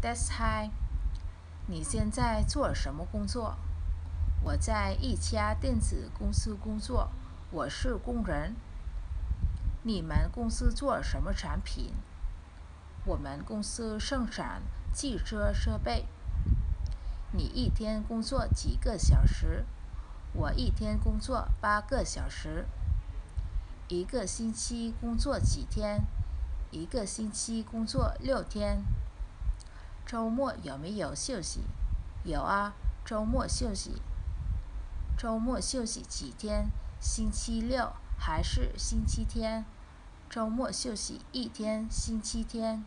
That's hi。你现在做什么工作？我在一家电子公司工作，我是工人。你们公司做什么产品？我们公司生产汽车设备。你一天工作几个小时？我一天工作8个小时。一个星期工作几天？一个星期工作6天。周末有没有休息？有啊，周末休息。周末休息几天？星期六还是星期天？周末休息1天，星期天。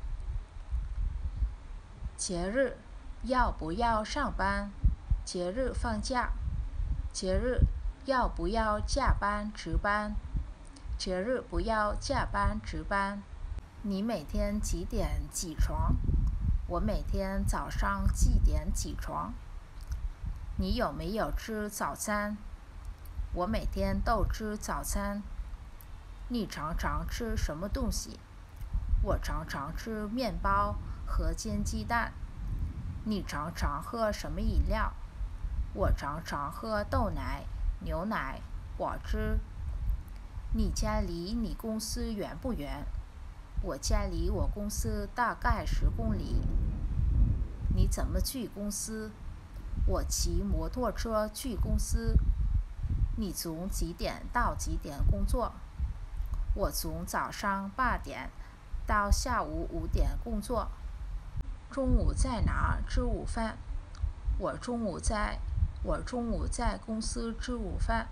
节日要不要上班？节日放假。节日要不要加班值班？节日不要加班值班。你每天几点起床？我每天早上几点起床？你有没有吃早餐？我每天都吃早餐。你常常吃什么东西？我常常吃面包和煎鸡蛋。你常常喝什么饮料？我常常喝豆奶、牛奶、果汁。你家离你公司远不远？我家离我公司大概10公里。你怎么去公司？我骑摩托车去公司。你从几点到几点工作？我从早上8点到下午5点工作。中午在哪吃午饭？我中午在公司吃午饭。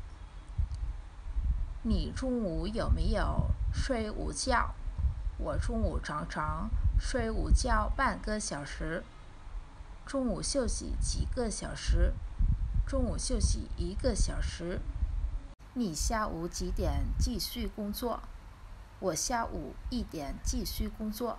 你中午有没有睡午觉？我中午常常睡午觉半个小时。中午休息几个小时？中午休息1个小时。你下午几点继续工作？我下午1点继续工作。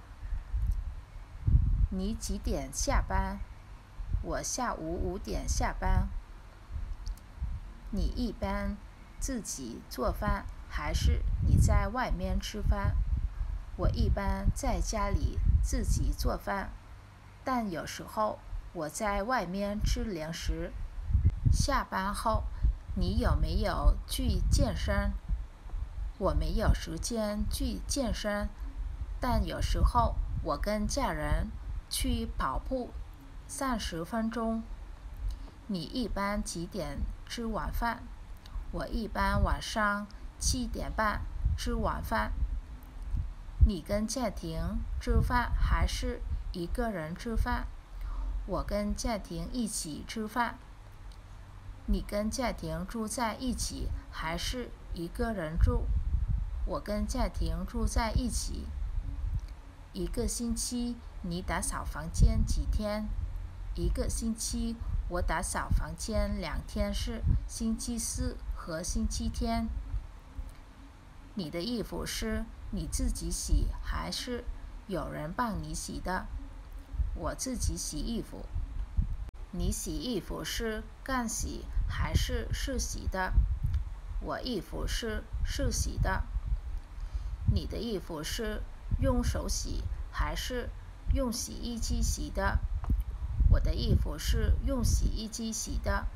你几点下班？我下午5点下班。你一般自己做饭还是你在外面吃饭？我一般在家里自己做饭，但有时候我在外面吃零食。下班后你有没有去健身？我没有时间去健身，但有时候我跟家人去跑步30分钟。你一般几点吃晚饭？我一般晚上7点半吃晚饭。你跟家庭吃饭还是一个人吃饭？我跟家庭一起吃饭。你跟家庭住在一起还是一个人住？我跟家庭住在一起。一个星期你打扫房间几天？一个星期我打扫房间2天，是星期4和星期天。你的衣服是你自己洗还是有人帮你洗的？我自己洗衣服。你洗衣服是干洗还是湿洗的？我衣服是湿洗的。你的衣服是用手洗还是用洗衣机洗的？我的衣服是用洗衣机洗的。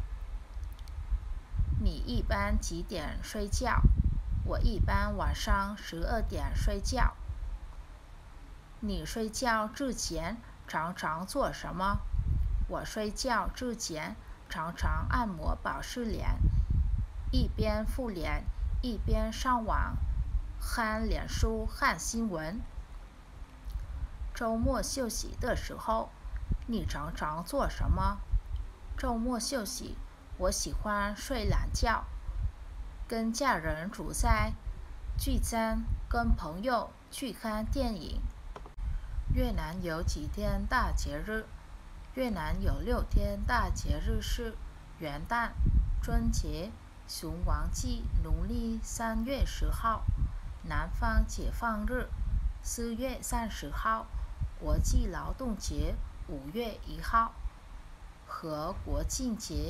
你一般几点睡觉？我一般晚上12点睡觉。你睡觉之前常常做什么？我睡觉之前常常按摩保湿脸，一边敷脸一边上网看脸书看新闻。周末休息的时候你常常做什么？周末休息我喜欢睡懒觉，跟家人煮菜聚餐，跟朋友去看电影。越南有几天大节日？越南有6天大节日，是元旦、春节、雄王祭农历3月10号、南方解放日4月30号、国际劳动节5月1号和国庆节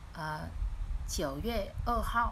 9月2号。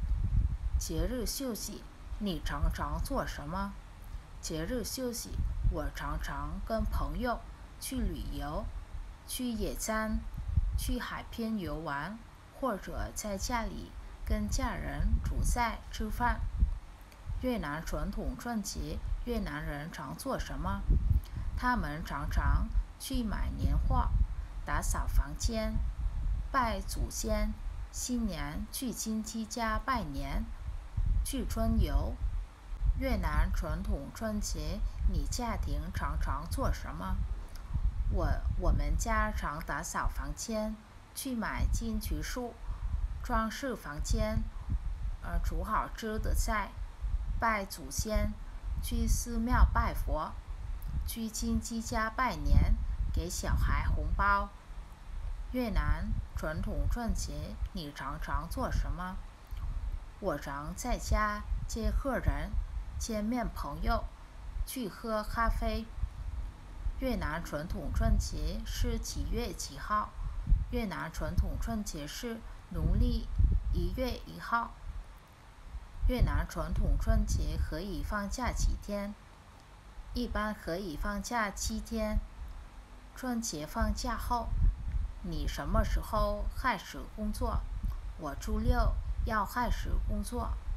节日休息你常常做什么？节日休息我常常跟朋友去旅游，去野餐，去海边游玩，或者在家里跟家人煮菜吃饭。越南传统春节，越南人常做什么？他们常常去买年货，打扫房间，拜祖先，新年去亲戚家拜年，去春游。越南传统春节，你家庭常常做什么？我们家常打扫房间，去买金桔树，装饰房间，煮好吃的菜，拜祖先，去寺庙拜佛，去亲戚家拜年，给小孩红包。越南传统春节，你常常做什么？我常在家接客人，见面朋友，去喝咖啡。越南传统春节是几月几号？越南传统春节是农历1月1号。越南传统春节可以放假几天？一般可以放假7天。春节放假后，你什么时候开始工作？我周6要开始工作。